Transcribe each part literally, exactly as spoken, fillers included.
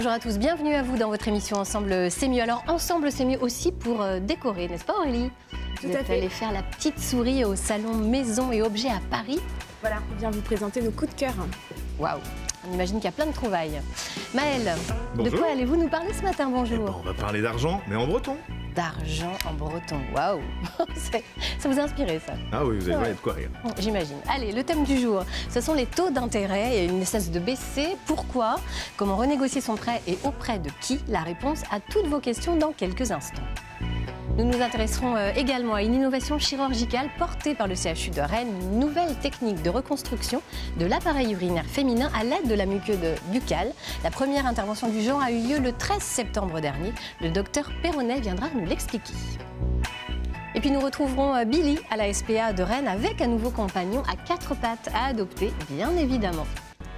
Bonjour à tous, bienvenue à vous dans votre émission Ensemble c'est mieux. Alors Ensemble c'est mieux aussi pour euh, décorer, n'est-ce pas Aurélie? Tout Vous à êtes fait. allée faire la petite souris au salon Maison et Objets à Paris. Voilà, on vient vous présenter nos coups de cœur. Waouh, on imagine qu'il y a plein de trouvailles. Maëlle, Bonjour. de quoi allez-vous nous parler ce matin? Bonjour. Eh ben, on va parler d'argent, mais en breton. D'argent en breton, waouh. Ça vous a inspiré ça? Ah oui, vous allez voir, Ouais. il y a de quoi rire. Bon, j'imagine. Allez, le thème du jour, ce sont les taux d'intérêt. Il y a une cesse de baisser. Pourquoi? Comment renégocier son prêt et auprès de qui? La réponse à toutes vos questions dans quelques instants. Nous nous intéresserons euh, également à une innovation chirurgicale portée par le C H U de Rennes, une nouvelle technique de reconstruction de l'appareil urinaire féminin à l'aide de la muqueuse buccale. La première intervention du genre a eu lieu le treize septembre dernier. Le docteur Perronnet viendra nous l'expliquer. Et puis nous retrouverons euh, Billy à la S P A de Rennes avec un nouveau compagnon à quatre pattes à adopter, bien évidemment.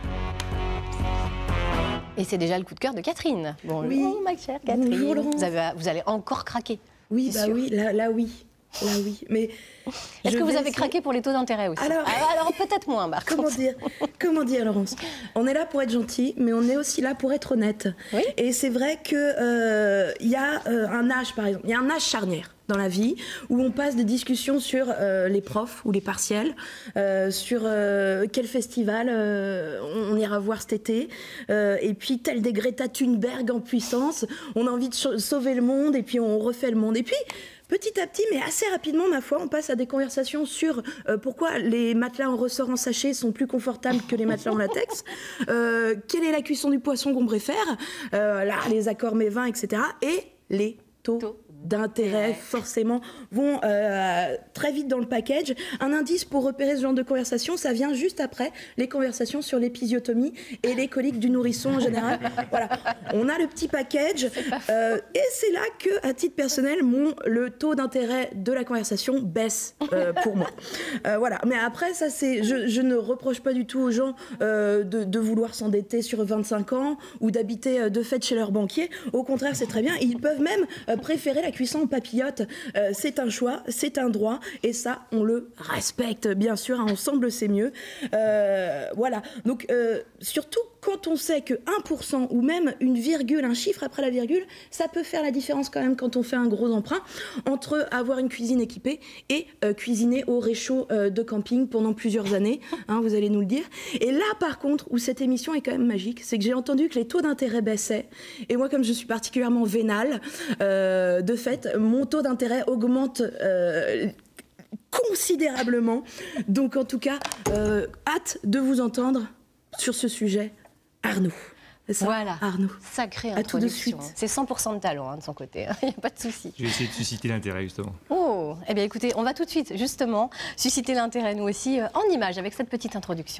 Et c'est déjà le coup de cœur de Catherine. Bonjour, Oui. ma chère Catherine. Bonjour, Laurence. Vous, avez- vous allez encore craquer. Oui, C'est bah sûr. oui, là, là oui, là oui. Mais Est-ce je que vous vais avez essayer- craqué pour les taux d'intérêt aussi? Alors- Ah, alors peut-être moins, par Comment contre. dire, comment dire, Laurence? On est là pour être gentil, mais on est aussi là pour être honnête. Oui. Et c'est vrai que euh, il y a euh, un âge, par exemple, il y a un âge charnière dans la vie où on passe des discussions sur euh, les profs ou les partiels, euh, sur euh, quel festival euh, on, on ira voir cet été, euh, et puis tel des Greta Thunberg en puissance, on a envie de cho- sauver le monde et puis on refait le monde. Et puis petit à petit, mais assez rapidement, ma foi, on passe à des conversations sur euh, pourquoi les matelas en ressort en sachet sont plus confortables que les matelas en latex, euh, quelle est la cuisson du poisson qu'on préfère, euh, là, les accords mévins, et cetera. Et les taux Taux d'intérêt, forcément, vont euh, très vite dans le package. Un indice pour repérer ce genre de conversation, ça vient juste après les conversations sur l'épisiotomie et les coliques du nourrisson en général. Voilà, on a le petit package euh, et c'est là que, à titre personnel, mon, le taux d'intérêt de la conversation baisse euh, pour moi. Euh, voilà, mais après, ça c'est, je, je ne reproche pas du tout aux gens euh, de, de vouloir s'endetter sur vingt-cinq ans ou d'habiter euh, de fait chez leur banquier. Au contraire, c'est très bien. Ils peuvent même euh, préférer la cuisson en papillote. Euh, c'est un choix, c'est un droit, et ça, on le respecte, bien sûr. Hein, ensemble, c'est mieux. Euh, voilà. Donc, euh, surtout quand on sait que un pour cent ou même une virgule, un chiffre après la virgule, ça peut faire la différence quand même quand on fait un gros emprunt entre avoir une cuisine équipée et euh, cuisiner au réchaud euh, de camping pendant plusieurs années. Hein, vous allez nous le dire. Et là, par contre, où cette émission est quand même magique, c'est que j'ai entendu que les taux d'intérêt baissaient. Et moi, comme je suis particulièrement vénale, euh, de fait, mon taux d'intérêt augmente euh, considérablement. Donc, en tout cas, euh, hâte de vous entendre sur ce sujet. Arnaud. C'est ça, Voilà, Arnaud. sacrée À tout de introduction. suite. C'est cent pour cent de talent hein, de son côté, il n'y a pas de souci. Je vais essayer de susciter l'intérêt, justement. Oh, eh bien écoutez, on va tout de suite, justement, susciter l'intérêt, nous aussi, euh, en images, avec cette petite introduction.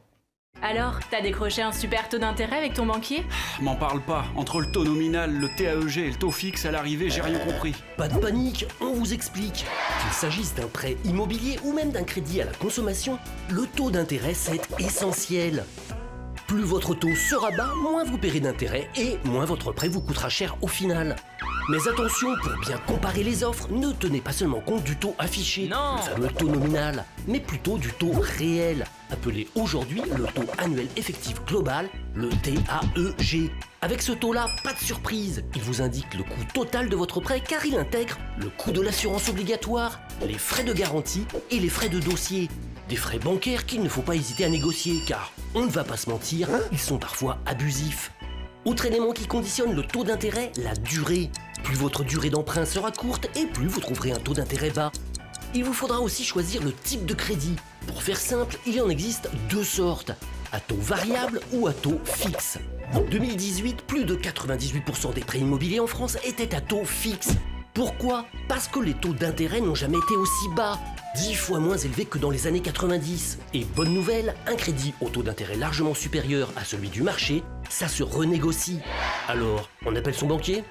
Alors, t'as décroché un super taux d'intérêt avec ton banquier? M'en parle pas. Entre le taux nominal, le T A E G et le taux fixe à l'arrivée, j'ai rien compris. Pas de panique, on vous explique. Qu'il s'agisse d'un prêt immobilier ou même d'un crédit à la consommation, le taux d'intérêt c'est essentiel. Plus votre taux sera bas, moins vous paierez d'intérêt et moins votre prêt vous coûtera cher au final. Mais attention, pour bien comparer les offres, ne tenez pas seulement compte du taux affiché, Non. le fameux taux nominal, mais plutôt du taux réel, appelé aujourd'hui le taux annuel effectif global, le T A E G. Avec ce taux-là, pas de surprise, il vous indique le coût total de votre prêt car il intègre le coût de l'assurance obligatoire, les frais de garantie et les frais de dossier. Des frais bancaires qu'il ne faut pas hésiter à négocier car, on ne va pas se mentir, ils sont parfois abusifs. Autre élément qui conditionne le taux d'intérêt, la durée. Plus votre durée d'emprunt sera courte et plus vous trouverez un taux d'intérêt bas. Il vous faudra aussi choisir le type de crédit. Pour faire simple, il en existe deux sortes, à taux variable ou à taux fixe. En deux mille dix-huit, plus de quatre-vingt-dix-huit pour cent des prêts immobiliers en France étaient à taux fixe. Pourquoi? Parce que les taux d'intérêt n'ont jamais été aussi bas, dix fois moins élevés que dans les années quatre-vingt-dix. Et bonne nouvelle, un crédit au taux d'intérêt largement supérieur à celui du marché, ça se renégocie. Alors, on appelle son banquier?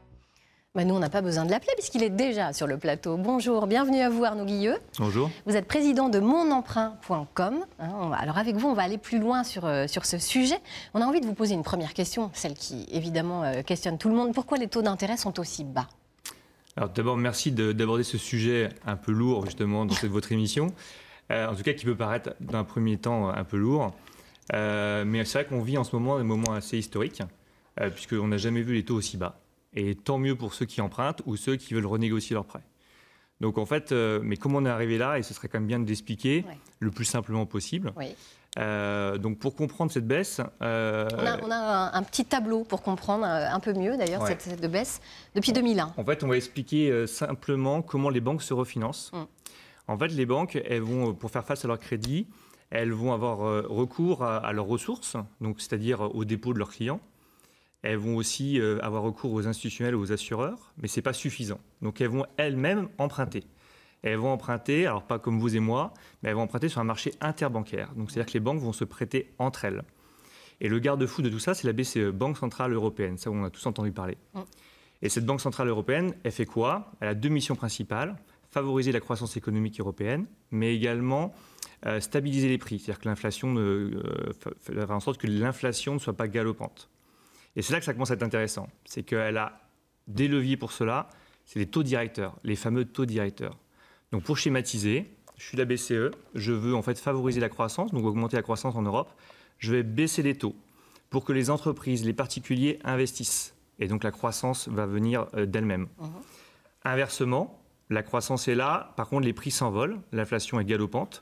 Bah, nous, on n'a pas besoin de l'appeler puisqu'il est déjà sur le plateau. Bonjour, bienvenue à vous Arnaud Guilleux. Bonjour. Vous êtes président de mon emprunt point com. Hein, on va- alors avec vous, on va aller plus loin sur, euh, sur ce sujet. On a envie de vous poser une première question, celle qui évidemment euh, questionne tout le monde. Pourquoi les taux d'intérêt sont aussi bas? Alors d'abord, merci de- d'aborder ce sujet un peu lourd, justement, dans cette, votre émission. Euh, en tout cas, qui peut paraître, d'un premier temps, un peu lourd. Euh, mais c'est vrai qu'on vit en ce moment des moments assez historiques. euh, puisqu'on n'a jamais vu les taux aussi bas. Et tant mieux pour ceux qui empruntent ou ceux qui veulent renégocier leurs prêts. Donc en fait, euh, mais comment on est arrivé là, et ce serait quand même bien de l'expliquer ouais. le plus simplement possible. Oui. Euh, donc pour comprendre cette baisse... Euh, on a, on a un, un petit tableau pour comprendre un peu mieux d'ailleurs ouais. cette, cette baisse depuis deux mille un. En fait, on va expliquer euh, simplement comment les banques se refinancent. Mm. En fait, les banques, elles vont, pour faire face à leur crédit, elles vont avoir euh, recours à, à leurs ressources, donc c'est-à-dire au dépôt de leurs clients. Elles vont aussi euh, avoir recours aux institutionnels ou aux assureurs, mais ce n'est pas suffisant. Donc elles vont elles-mêmes emprunter. Elles vont emprunter, alors pas comme vous et moi, mais elles vont emprunter sur un marché interbancaire. Donc c'est-à-dire que les banques vont se prêter entre elles. Et le garde-fou de tout ça, c'est la B C E, Banque Centrale Européenne. Ça, on a tous entendu parler. Mm. Et cette Banque Centrale Européenne, elle fait quoi? Elle a deux missions principales. Favoriser la croissance économique européenne, mais également euh, stabiliser les prix. C'est-à-dire que l'inflation, euh, faire en sorte que l'inflation ne soit pas galopante. Et c'est là que ça commence à être intéressant. C'est qu'elle a des leviers pour cela. C'est les taux directeurs, les fameux taux directeurs. Donc pour schématiser, je suis la B C E, je veux en fait favoriser la croissance, donc augmenter la croissance en Europe. Je vais baisser les taux pour que les entreprises, les particuliers investissent. Et donc la croissance va venir d'elle-même. Mmh. Inversement, la croissance est là, par contre les prix s'envolent, l'inflation est galopante.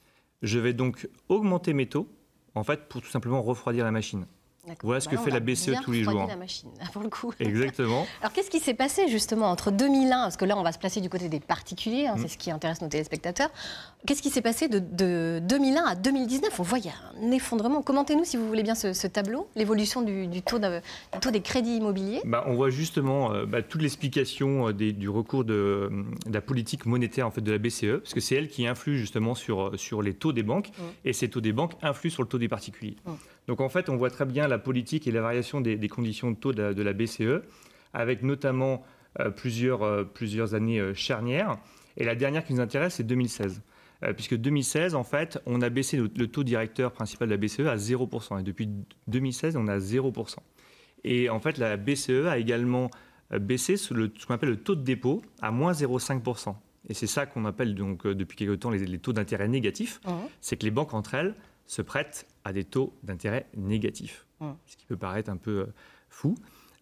Je vais donc augmenter mes taux, en fait, pour tout simplement refroidir la machine. Voilà ce bah que là, fait la B C E tous les jours. La machine, pour le coup. Exactement. Alors qu'est-ce qui s'est passé justement entre deux mille un, parce que là on va se placer du côté des particuliers, hein, mmh. c'est ce qui intéresse nos téléspectateurs. Qu'est-ce qui s'est passé de, de deux mille un à deux mille dix-neuf? On voit il y a un effondrement. Commentez-nous si vous voulez bien ce, ce tableau, l'évolution du, du, taux de, du taux des crédits immobiliers. Bah, on voit justement euh, bah, toute l'explication euh, du recours de, de la politique monétaire en fait, de la B C E, parce que c'est elle qui influe justement sur, sur les taux des banques, mmh. et ces taux des banques influent sur le taux des particuliers. Mmh. Donc en fait, on voit très bien la politique et la variation des, des conditions de taux de la, de la B C E, avec notamment euh, plusieurs, euh, plusieurs années euh, charnières. Et la dernière qui nous intéresse, c'est deux mille seize. Euh, puisque deux mille seize, en fait, on a baissé le, le taux directeur principal de la B C E à zéro pour cent. Et depuis deux mille seize, on est à zéro pour cent. Et en fait, la B C E a également euh, baissé ce, le, ce qu'on appelle le taux de dépôt à moins zéro virgule cinq pour cent. Et c'est ça qu'on appelle donc, euh, depuis quelque temps les, les taux d'intérêt négatifs. Mmh. C'est que les banques entre elles se prêtent à des taux d'intérêt négatifs, mmh. ce qui peut paraître un peu euh, fou.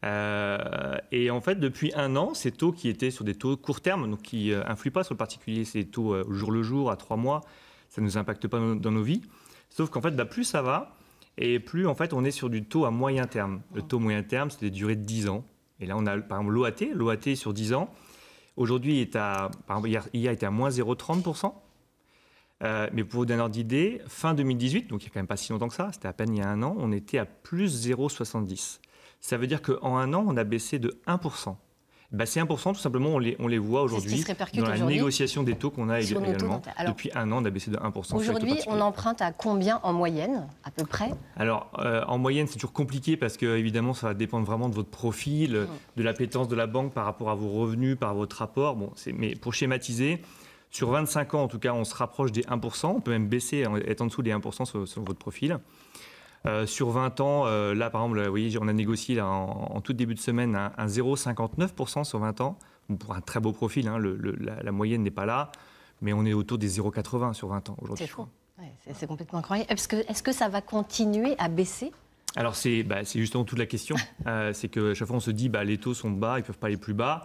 Euh, et en fait, depuis un an, ces taux qui étaient sur des taux court terme, donc qui n'influent euh, pas sur le particulier, ces taux euh, au jour le jour, à trois mois, ça ne nous impacte pas dans, dans nos vies. Sauf qu'en fait, bah, plus ça va, et plus en fait, on est sur du taux à moyen terme. Mmh. Le taux moyen terme, c'est des durées de dix ans. Et là, on a par exemple l'O A T, l'O A T sur dix ans. Aujourd'hui, est à, par exemple, hier, hier était à moins zéro virgule trente pour cent. Euh, mais pour vous donner un ordre d'idée, fin deux mille dix-huit, donc il n'y a quand même pas si longtemps que ça, c'était à peine il y a un an, on était à plus zéro virgule soixante-dix. Ça veut dire qu'en un an, on a baissé de un pour cent. Bah, ces un pour cent, tout simplement, on les, on les voit aujourd'hui dans la négociation des taux qu'on a également. Alors, depuis un an, on a baissé de un pour cent. Aujourd'hui, on emprunte à combien en moyenne, à peu près? Alors, euh, en moyenne, c'est toujours compliqué parce que, évidemment, ça va dépendre vraiment de votre profil, mmh. de l'appétence de la banque par rapport à vos revenus, par votre rapport. Bon, mais pour schématiser, sur vingt-cinq ans, en tout cas, on se rapproche des un pour cent. On peut même baisser, être en dessous des un pour cent sur, sur votre profil. Euh, sur vingt ans, euh, là, par exemple, vous voyez, on a négocié là, en, en tout début de semaine un, un zéro virgule cinquante-neuf pour cent sur vingt ans. Bon, pour un très beau profil, hein, le, le, la, la moyenne n'est pas là, mais on est autour des zéro virgule quatre-vingts sur vingt ans aujourd'hui. C'est fou. Ouais, c'est complètement incroyable. Est-ce que, est-ce que ça va continuer à baisser? Alors, c'est bah, justement toute la question. euh, c'est que chaque fois, on se dit bah, les taux sont bas, ils ne peuvent pas aller plus bas.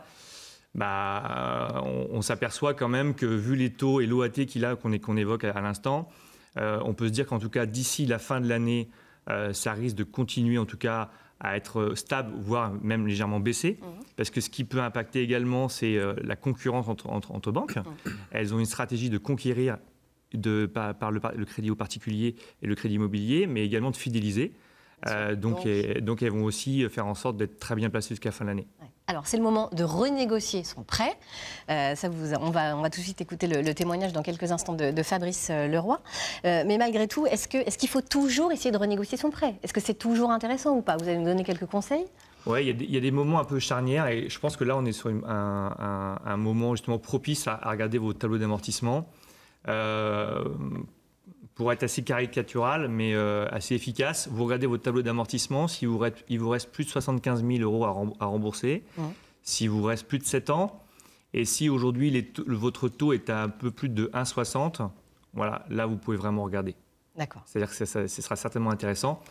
Bah, on, on s'aperçoit quand même que vu les taux et l'O A T qu'il a, qu'on qu'on évoque à, à l'instant, euh, on peut se dire qu'en tout cas d'ici la fin de l'année, euh, ça risque de continuer en tout cas à être stable, voire même légèrement baissé. Mmh. Parce que ce qui peut impacter également, c'est euh, la concurrence entre, entre, entre banques. Mmh. Elles ont une stratégie de conquérir de, par, par le, le crédit aux particuliers et le crédit immobilier, mais également de fidéliser. Euh, donc, et, donc elles vont aussi faire en sorte d'être très bien placées jusqu'à la fin de l'année. Ouais. Alors c'est le moment de renégocier son prêt. Euh, ça vous, on, va, on va tout de suite écouter le, le témoignage dans quelques instants de, de Fabrice Leroy. Euh, mais malgré tout, est-ce que, est-ce qu'il faut toujours essayer de renégocier son prêt? Est-ce que c'est toujours intéressant ou pas? Vous allez nous donner quelques conseils? Oui, il y, y a des moments un peu charnières et je pense que là on est sur une, un, un, un moment justement propice à, à regarder vos tableaux d'amortissement. Euh, Pour être assez caricatural, mais euh, assez efficace, vous regardez votre tableau d'amortissement, si vous reste, il vous reste plus de soixante-quinze mille euros à rembourser, mmh. si vous reste plus de sept ans, et si aujourd'hui les votre taux est à un peu plus de un virgule soixante, voilà, là vous pouvez vraiment regarder. D'accord. C'est-à-dire que ça, ça, ce sera certainement intéressant.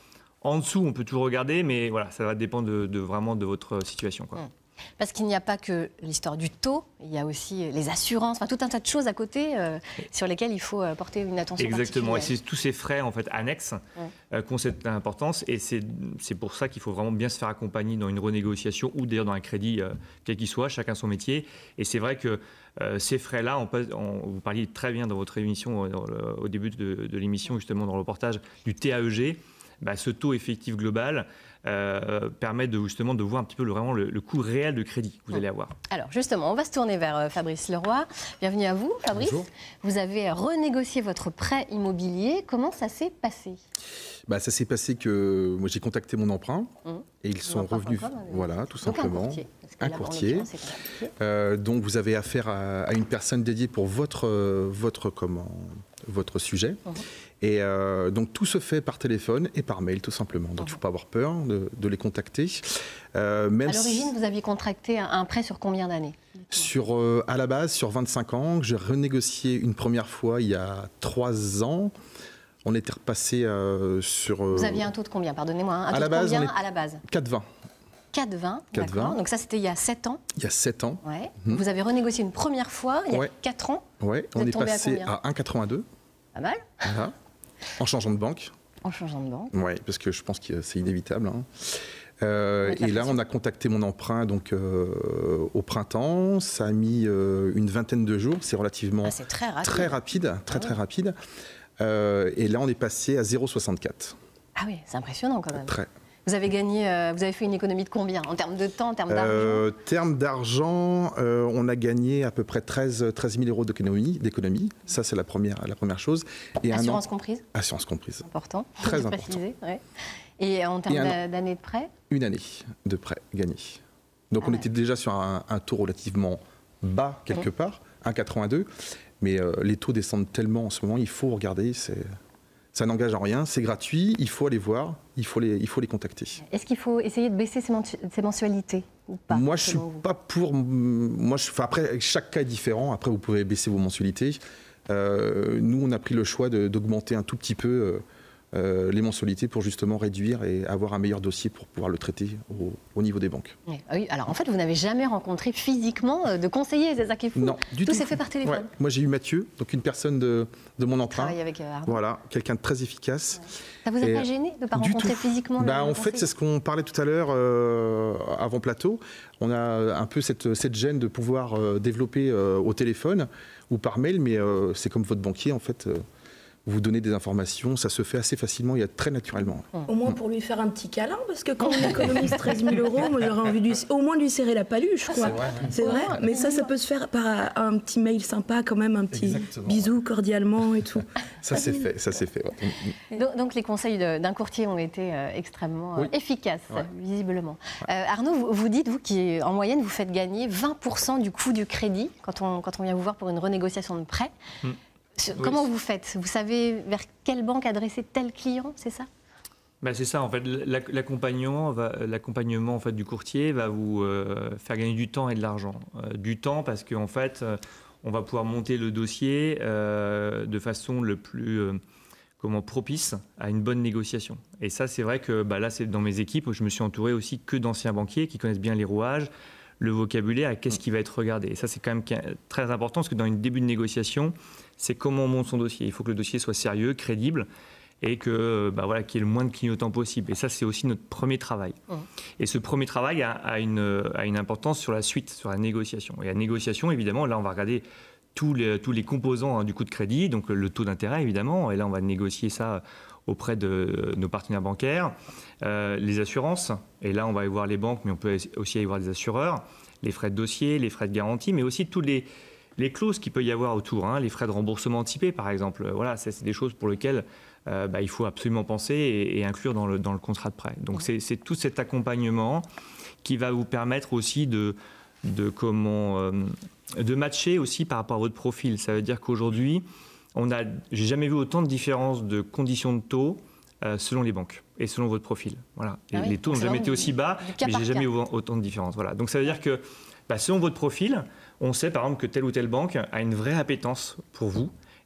En dessous, on peut toujours regarder, mais voilà, ça va dépendre de, de vraiment de votre situation, quoi. Mmh. Parce qu'il n'y a pas que l'histoire du taux, il y a aussi les assurances, enfin tout un tas de choses à côté euh, sur lesquelles il faut euh, porter une attention Exactement, et particulière. c'est tous ces frais en fait annexes Ouais. euh, qui ont cette importance, et c'est c'est pour ça qu'il faut vraiment bien se faire accompagner dans une renégociation ou d'ailleurs dans un crédit euh, quel qu'il soit, chacun son métier. Et c'est vrai que euh, ces frais-là, on peut, on, vous parliez très bien dans votre émission, dans le, au début de, de l'émission justement dans le reportage du T A E G. Bah, ce taux effectif global euh, permet de, justement de voir un petit peu le, vraiment le, le coût réel de crédit que vous allez avoir. Alors justement, on va se tourner vers euh, Fabrice Leroy. Bienvenue à vous, Fabrice. Bonjour. Vous avez renégocié votre prêt immobilier. Comment ça s'est passé? Bah, ça s'est passé que moi j'ai contacté mon emprunt Mmh. et ils sont Emprunt revenus. point com, hein, Voilà, tout Donc simplement. un courtier. Parce que Un là, en courtier. l'occurrence, c'est un courtier. Euh, donc vous avez affaire à, à une personne dédiée pour votre, euh, votre, comment, votre sujet. Mmh. Et euh, donc tout se fait par téléphone et par mail tout simplement. Donc il ne faut pas avoir peur de, de les contacter. Euh, même À l'origine, si- vous aviez contracté un, un prêt sur combien d'années? sur, euh, à la base, sur vingt-cinq ans, que j'ai renégocié une première fois il y a trois ans. On était repassé euh, sur... euh, Vous aviez un taux de combien? Pardonnez-moi. hein. Un à taux la de base, combien on est- à la base? quatre virgule vingt quatre virgule vingt. quatre virgule D'accord. vingt. Donc ça, c'était il y a sept ans. il y a sept ans. Ouais. Mhm. Vous avez renégocié une première fois il y a Ouais. quatre ans. Ouais, Vous on êtes est tombé à passé combien? à un virgule quatre-vingt-deux. Pas mal. Voilà. En changeant de banque. En changeant de banque. Ouais, parce que je pense que c'est inévitable. hein. Euh, Avec la et là, pression. on a contacté mon emprunt donc, euh, au printemps. Ça a mis euh, une vingtaine de jours. C'est relativement Ah, c'est très rapide. très rapide. Très, Ah très ouais. rapide. Euh, et là, on est passé à zéro virgule soixante-quatre. Ah oui, c'est impressionnant quand même. Très. Vous avez gagné, euh, vous avez fait une économie de combien en termes de temps, en termes d'argent? Euh, terme d'argent, euh, on a gagné à peu près treize mille euros d'économie. d'économie. Ça, c'est la première, la première chose. Et Assurance un an, comprise, assurance comprise. important. Très de important. préciser, ouais. Et en termes Et un d'a- d'années de prêt? Une année de prêt gagné. Donc Ah on ouais. était déjà sur un, un taux relativement bas quelque part, un virgule quatre-vingt-deux. Mais euh, les taux descendent tellement en ce moment, il faut regarder. C'est, ça n'engage en rien, c'est gratuit, il faut aller voir, il faut les, il faut les contacter. Est-ce qu'il faut essayer de baisser ses, mensu- ses mensualités ou pas? Moi, je suis selon vous pas pour. Moi, je, enfin, après, chaque cas est différent. Après, vous pouvez baisser vos mensualités. Euh, nous, on a pris le choix de- d'augmenter un tout petit peu euh, euh, les mensualités pour justement réduire et avoir un meilleur dossier pour pouvoir le traiter au, au niveau des banques. Oui. Ah oui, alors en fait, vous n'avez jamais rencontré physiquement euh, de conseiller, c'est ça qui est fou. Non, du Tout tout. s'est fait par téléphone. Ouais. Moi, j'ai eu Mathieu, donc une personne de, de mon emprunt. Travailler avec euh, Arnaud. Voilà, quelqu'un de très efficace. Ça vous a Et, pas gêné de ne pas du rencontrer tout. physiquement le- Bah, le en fait, conseiller? c'est ce qu'on parlait tout à l'heure euh, avant plateau. On a un peu cette, cette gêne de pouvoir euh, développer euh, au téléphone ou par mail, mais euh, c'est comme votre banquier, en fait. euh, vous donnez des informations, ça se fait assez facilement et très naturellement. Au moins pour lui faire un petit câlin, parce que quand on économise treize mille euros, moi j'aurais envie de lui, au moins de lui serrer la paluche, quoi. C'est vrai, mais ça, ça peut se faire par un petit mail sympa quand même, un petit Exactement. bisou cordialement et tout. Ça s'est fait, ça s'est fait. ouais. Donc, donc les conseils de- d'un courtier ont été euh, extrêmement euh, Oui. efficaces, Ouais. visiblement. Euh, Arnaud, vous, vous dites, vous, qu'en moyenne, vous faites gagner vingt pour cent du coût du crédit quand on, quand on vient vous voir pour une renégociation de prêt. Hmm. Sur- Oui. Comment vous faites? Vous savez vers quelle banque adresser tel client, c'est ça? Bah, c'est ça, en fait, l'ac- l'accompagnement, va- l'accompagnement en fait, du courtier va vous euh, faire gagner du temps et de l'argent. Euh, du temps parce qu'en fait, euh, on va pouvoir monter le dossier euh, de façon le plus euh, comment, propice à une bonne négociation. Et ça, c'est vrai que bah, là, c'est dans mes équipes, je me suis entouré aussi que d'anciens banquiers qui connaissent bien les rouages, le vocabulaire et qu'est-ce qui va être regardé. Et ça, c'est quand même qu'un- très important parce que dans une début de négociation, c'est comment on monte son dossier. Il faut que le dossier soit sérieux, crédible et que bah voilà, qu'il y ait le moins de clignotants possible. Et ça, c'est aussi notre premier travail. Mmh. Et ce premier travail a, a, une, a une importance sur la suite, sur la négociation. Et la négociation, évidemment, là, on va regarder tous les, tous les composants hein, du coût de crédit, donc le taux d'intérêt, évidemment. Et là, on va négocier ça auprès de nos partenaires bancaires, euh, les assurances. Et là, on va aller voir les banques, mais on peut aussi aller voir des assureurs, les frais de dossier, les frais de garantie, mais aussi tous les... les clauses qu'il peut y avoir autour, hein, les frais de remboursement anticipé par exemple, voilà, c'est c'est des choses pour lesquelles euh, bah, il faut absolument penser et, et inclure dans le, dans le contrat de prêt. Donc c'est c'est tout cet accompagnement qui va vous permettre aussi de, de, comment, euh, de matcher aussi par rapport à votre profil. Ça veut dire qu'aujourd'hui, on a, j'ai jamais vu autant de différences de conditions de taux euh, selon les banques et selon votre profil. Voilà. Ah Et oui, les taux n'ont c'est jamais vraiment été aussi bas, du cas mais par j'ai jamais cas. eu autant de différences. Voilà. Donc ça veut dire que bah, selon votre profil, on sait par exemple que telle ou telle banque a une vraie appétence pour vous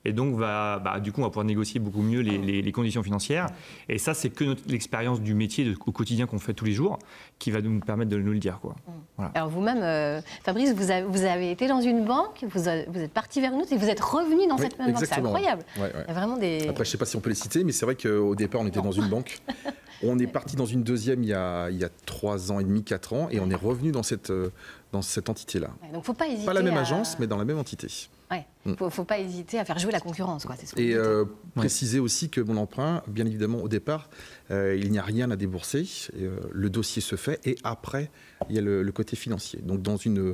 et donc va, bah, du coup, on va pouvoir négocier beaucoup mieux les, les, les conditions financières. Et ça, c'est que l'expérience du métier de, au quotidien qu'on fait tous les jours qui va nous permettre de nous le dire, quoi. Voilà. Alors vous-même, euh, Fabrice, vous avez, vous avez été dans une banque, vous, a, vous êtes parti vers une autre et vous êtes revenu dans Oui, cette même banque. C'est incroyable. Ouais, ouais. Il y a vraiment des... Après, je ne sais pas si on peut les citer, mais c'est vrai qu'au départ, on était dans une banque. On est parti dans une deuxième il y a, il y a trois ans et demi, quatre ans, et on est revenu dans cette, dans cette entité-là. Ouais, donc faut pas hésiter. Pas la même à... agence, mais dans la même entité. Ouais. Mm. Faut, faut pas hésiter à faire jouer la concurrence, quoi. C'est ce et euh, préciser aussi que mon emprunt, bien évidemment, au départ, euh, il n'y a rien à débourser. Et, euh, le dossier se fait, et après, il y a le, le côté financier. Donc, dans une,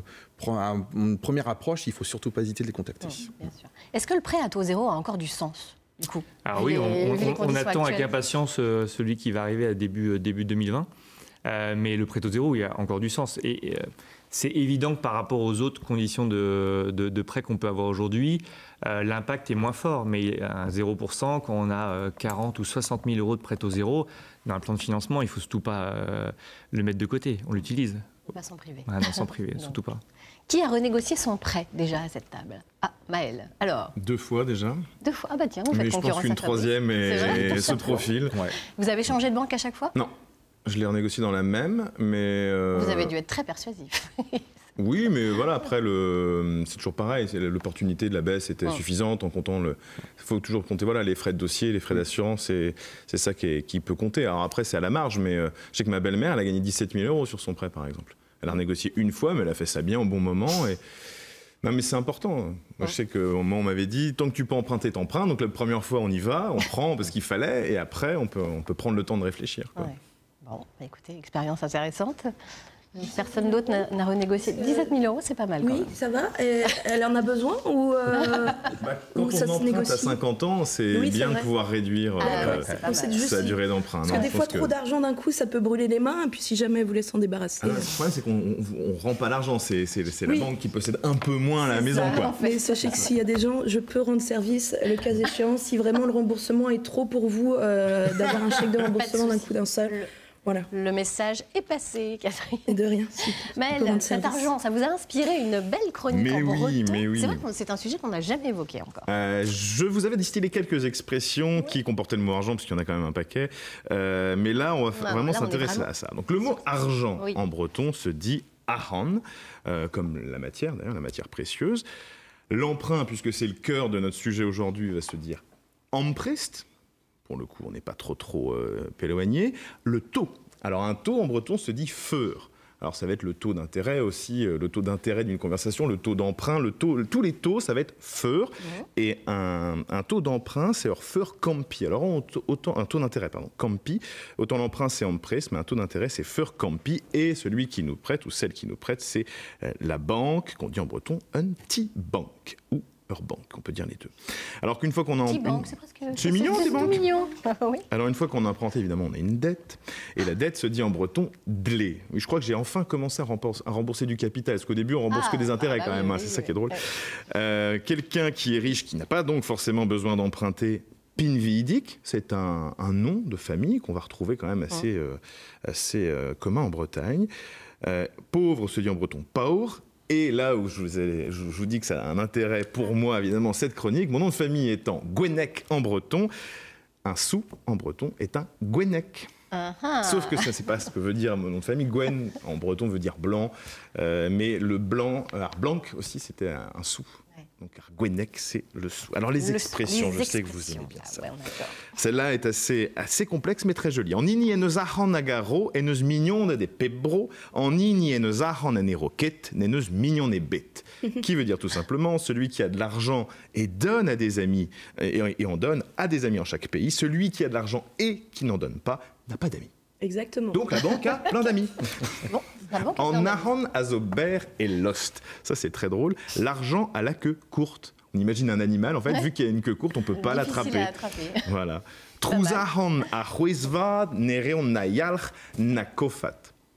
une première approche, il faut surtout pas hésiter de les contacter. Mm, bien sûr. Est-ce que le prêt à taux zéro a encore du sens? Du coup, Alors oui, on, on, on attend avec impatience euh, celui qui va arriver à début, début deux mille vingt. Euh, mais le prêt taux zéro, il y a encore du sens. Et, et euh, c'est évident que par rapport aux autres conditions de, de, de prêt qu'on peut avoir aujourd'hui, euh, l'impact est moins fort. Mais à zéro pour cent, quand on a euh, quarante ou soixante mille euros de prêt taux zéro, dans le plan de financement, il ne faut surtout pas euh, le mettre de côté. On l'utilise. Pas s'en priver. Ah non, s'en priver, surtout pas. Qui a renégocié son prêt déjà à cette table? Ah, Maël. Alors. Deux fois déjà. Deux fois. Ah bah tiens, vous faites Mais je concurrence pense qu'une troisième et ce profil. Ouais. Vous avez changé de banque à chaque fois? Non, je l'ai renégocié dans la même, mais. Euh... Vous avez dû être très persuasif. Oui, mais voilà, après, le... c'est toujours pareil. L'opportunité de la baisse était oh. suffisante en comptant le. Il faut toujours compter voilà, les frais de dossier, les frais d'assurance, et c'est ça qui, est... qui peut compter. Alors après, c'est à la marge, mais euh, je sais que ma belle-mère, elle a gagné dix-sept mille euros sur son prêt, par exemple. Elle a renégocié une fois, mais elle a fait ça bien au bon moment. Et... Non, mais c'est important. Moi, ouais. Je sais qu'au moment, on m'avait dit, tant que tu peux emprunter, t'empruntes. Donc la première fois, on y va, on prend parce qu'il fallait, et après, on peut, on peut prendre le temps de réfléchir. Quoi. Ouais. Bon, bah écoutez, expérience intéressante. Personne d'autre n'a renégocié. dix-sept mille euros, c'est pas mal. Oui, ça va. Et elle en a besoin ou, euh, bah, Quand ou on ça emprunte se négocie à cinquante ans, c'est oui, bien de pouvoir réduire ah, euh, ouais, sa durée d'emprunt. Parce que des fois, trop que... d'argent d'un coup, ça peut brûler les mains. Et puis si jamais vous voulez s'en débarrasser. Ah, le problème, c'est qu'on ne rend pas l'argent. C'est oui. la banque qui possède un peu moins la maison. Ça, quoi. En fait. Mais sachez que s'il y a des gens, je peux rendre service le cas échéant. Si vraiment le remboursement est trop pour vous, euh, d'avoir un chèque de remboursement d'un coup d'un seul. Voilà. Le message est passé, Catherine. Et de rien. Maëlle, cet argent, ça vous a inspiré une belle chronique mais en oui, breton. Mais oui. C'est vrai que c'est un sujet qu'on n'a jamais évoqué encore. Euh, je vous avais distillé quelques expressions oui. qui comportaient le mot argent, parce qu'il y en a quand même un paquet. Euh, mais là, on va non, vraiment s'intéresser vraiment... à ça. Donc le mot argent oui. en breton se dit ahan, euh, comme la matière, d'ailleurs, la matière précieuse. L'emprunt, puisque c'est le cœur de notre sujet aujourd'hui, va se dire amprest. Pour le coup, on n'est pas trop trop euh, éloigné. Le taux. Alors un taux en breton se dit feur. Alors ça va être le taux d'intérêt aussi, euh, le taux d'intérêt d'une conversation, le taux d'emprunt, le taux, tous les taux, ça va être feur. Mmh. Et un, un taux d'emprunt, c'est feur campi. Alors on, autant un taux d'intérêt, pardon, campi. Autant l'emprunt c'est empres, mais un taux d'intérêt c'est feur campi. Et celui qui nous prête ou celle qui nous prête, c'est euh, la banque, qu'on dit en breton un petit banque ou banque, on peut dire les deux. Alors qu'une fois qu'on a... Une... c'est presque... C'est mignon, des banques. mignon. Oui. Alors une fois qu'on a emprunté, évidemment, on a une dette. Et la dette se dit en breton dlé. Oui, je crois que j'ai enfin commencé à rembourser, à rembourser du capital. Parce qu'au début, on rembourse ah, que des intérêts ah, bah quand oui, même. Oui, c'est oui, ça oui. qui est drôle. Euh, Quelqu'un qui est riche, qui n'a pas donc forcément besoin d'emprunter, pinviidik, c'est un, un nom de famille qu'on va retrouver quand même assez, oh. euh, assez euh, commun en Bretagne. Euh, pauvre se dit en breton paur. Et là où je vous, ai, je vous dis que ça a un intérêt pour moi, évidemment, cette chronique, mon nom de famille étant Gwenec en breton, un sou en breton est un Gwenec. Uh-huh. Sauf que ça, c'est pas ce que veut dire mon nom de famille. Gwen, en breton, veut dire blanc, euh, mais le blanc, euh, blanc aussi, c'était un, un sou. Ouais. Donc, Gwenec, c'est le sou. Alors, les le expressions, les je expressions. sais que vous aimez bien ça. Ah, ouais, celle-là est assez, assez complexe, mais très jolie. En ini en zahan nagaro, en eus mignon des pebro, en ini en zahan en roquette, en eus mignon des bêtes. Qui veut dire tout simplement celui qui a de l'argent et donne à des amis, et, et on donne à des amis en chaque pays. Celui qui a de l'argent et qui n'en donne pas n'a pas d'amis. Exactement. Donc la banque a plein d'amis. Bon, en Nahon, Azober et Lost. Ça, c'est très drôle. L'argent a la queue courte. On imagine un animal, en fait, ouais. vu qu'il y a une queue courte, on ne peut pas l'attraper. Voilà. Trouzahon a huizvad, nereon na yalch, na kofat.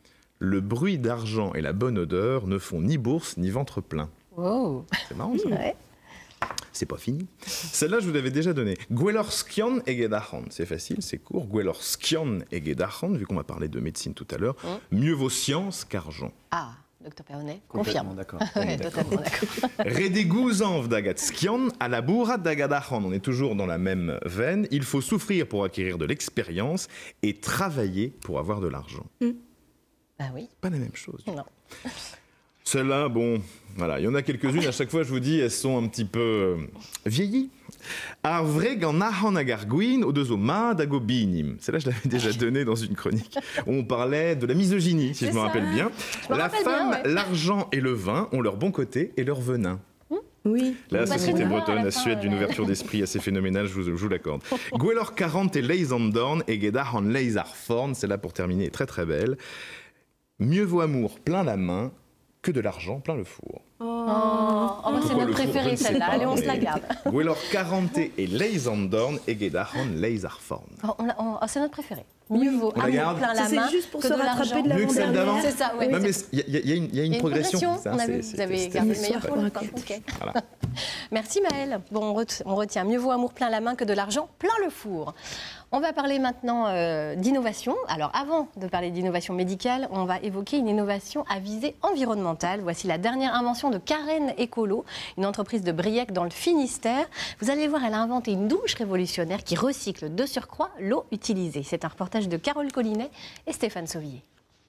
Le bruit d'argent et la bonne odeur ne font ni bourse ni ventre plein. Wow. C'est marrant, ça. Ouais. C'est pas fini. Celle-là, je vous l'avais déjà donnée. Gwelorskian et Gedachon. C'est facile, c'est court. Gwelorskian et Gedachon, vu qu'on va parler de médecine tout à l'heure. Mmh. Mieux vaut science qu'argent. Ah, docteur Perronnet confirme. D'accord. Ouais, totalement d'accord. Redeguzanv dagatskian à la bourra dagadachan. On est toujours dans la même veine. Il faut souffrir pour acquérir de l'expérience et travailler pour avoir de l'argent. Mm. Bah oui. Pas la même chose. Non. Celles-là, bon, voilà, il y en a quelques-unes, à chaque fois je vous dis, elles sont un petit peu euh, vieillies. Celle-là, je l'avais déjà donnée dans une chronique. On parlait de la misogynie, si je me rappelle bien. La femme, ouais. l'argent et le vin ont leur bon côté et leur venin. Oui. La Bah, société c'est bretonne à a su être d'une ouais. ouverture d'esprit assez phénoménale, je vous, je vous l'accorde. Gwelor quarante et Leisandorn et Gedahan Leisarforn, celle-là pour terminer est très très belle. Mieux vaut amour plein la main que de l'argent plein le four. Oh, oh bah, c'est Pourquoi notre le four, je préférée ne sais celle-là. pas, Allez, on se la mais- garde. Gwelor quarante et Leisandorn et Gedahan Leisarforn. Oh, on l'a- on- oh, c'est notre préférée. Mieux vaut On la amour garde plein la Ça, c'est main juste pour que se de rattraper l'argent. de la Mieux que celle d'avant. C'est ça, oui. Non, mais il y, a- il y a une, il y a une progression. progression, on a c'est- vu. c'est- Vous avez c'est- gardé le c'est- meilleur c'est- pour la fin. c'est- Ok. Voilà. Merci Maëlle. Bon, on, ret- on retient mieux vaut amour plein la main que de l'argent plein le four. On va parler maintenant euh, d'innovation. Alors avant de parler d'innovation médicale, on va évoquer une innovation à visée environnementale. Voici la dernière invention de Karen Écolo, une entreprise de Briec dans le Finistère. Vous allez voir, elle a inventé une douche révolutionnaire qui recycle de surcroît l'eau utilisée. C'est un reportage de Carole Collinet et Stéphane Sauvier.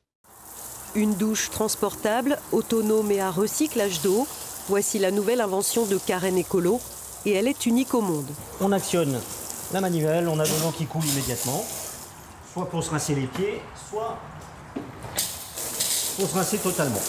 Une douche transportable, autonome et à recyclage d'eau. Voici la nouvelle invention de Karen Écolo et elle est unique au monde. On actionne la manivelle, on a de l'eau qui coule immédiatement, soit pour se rincer les pieds, soit pour se rincer totalement.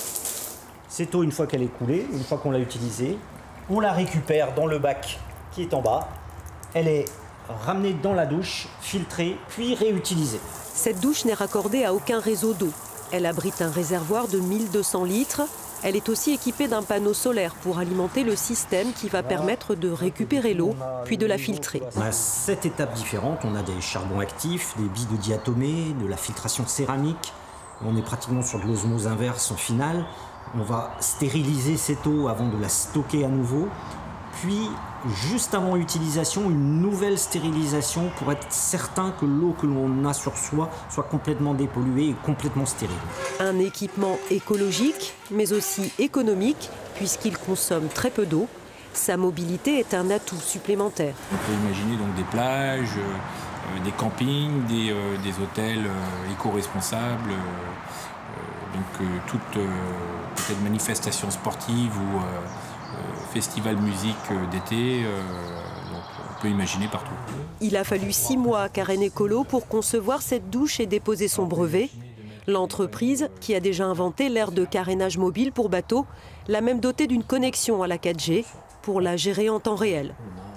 Cette eau, une fois qu'elle est coulée, une fois qu'on l'a utilisée, on la récupère dans le bac qui est en bas. Elle est ramenée dans la douche, filtrée, puis réutilisée. Cette douche n'est raccordée à aucun réseau d'eau. Elle abrite un réservoir de mille deux cents litres. Elle est aussi équipée d'un panneau solaire pour alimenter le système qui va permettre de récupérer l'eau, puis de la filtrer. On a sept étapes différentes. On a des charbons actifs, des billes de diatomée, de la filtration céramique. On est pratiquement sur de l'osmose inverse en finale. On va stériliser cette eau avant de la stocker à nouveau. Puis, juste avant utilisation, une nouvelle stérilisation pour être certain que l'eau que l'on a sur soi soit complètement dépolluée et complètement stérile. Un équipement écologique, mais aussi économique, puisqu'il consomme très peu d'eau. Sa mobilité est un atout supplémentaire. On peut imaginer donc des plages, euh, des campings, des, euh, des hôtels euh, éco-responsables, euh, euh, donc euh, toute euh, peut-être manifestation sportive ou euh, euh, festival musique euh, d'été, euh, donc on peut imaginer partout. Il a fallu six mois à Karen Écolo pour concevoir cette douche et déposer son brevet. L'entreprise, qui a déjà inventé l'aire de carénage mobile pour bateaux, l'a même dotée d'une connexion à la quatre G pour la gérer en temps réel.